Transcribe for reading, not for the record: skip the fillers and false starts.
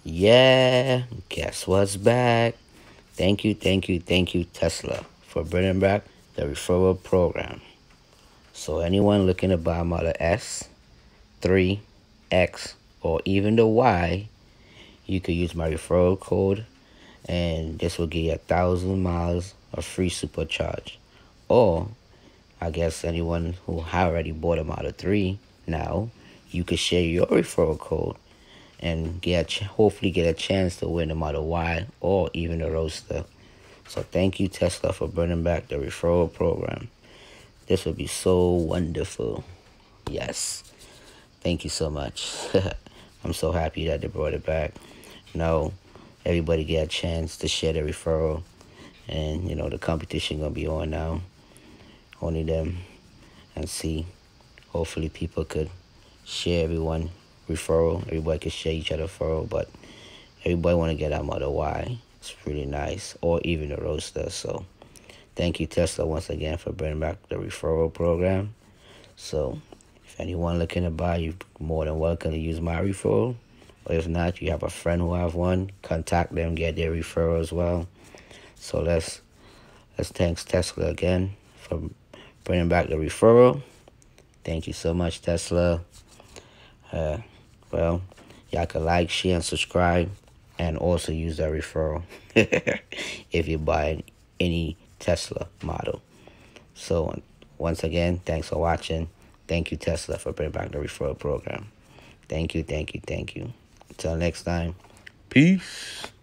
Yeah, guess what's back? Thank you, Tesla, for bringing back the referral program. So anyone looking to buy Model S, 3, X, or even the Y, you could use my referral code, and this will give you 1,000 miles of free supercharge. Or I guess anyone who already bought a Model 3 now, you could share your referral code and hopefully get a chance to win the Model Y or even the Roadster. So thank you, Tesla, for bringing back the referral program. This would be so wonderful. Yes. Thank you so much. I'm so happy that they brought it back. Now, everybody get a chance to share the referral. And, the competition going to be on now. Only them. And see. Hopefully people could share everyone referral. Everybody could share each other referral. But everybody want to get out Model Y. It's really nice. Or even the Roadster. So thank you, Tesla, once again for bringing back the referral program. So if anyone looking to buy, you're more than welcome to use my referral. Or if not, you have a friend who have one, contact them, get their referral as well. So let's thanks Tesla again for bringing back the referral. Thank you so much, Tesla. Well, y'all can like, share, and subscribe, and also use that referral if you buy any Tesla model. So once again, thanks for watching. Thank you, Tesla, for bringing back the referral program. Thank you. Until next time, peace.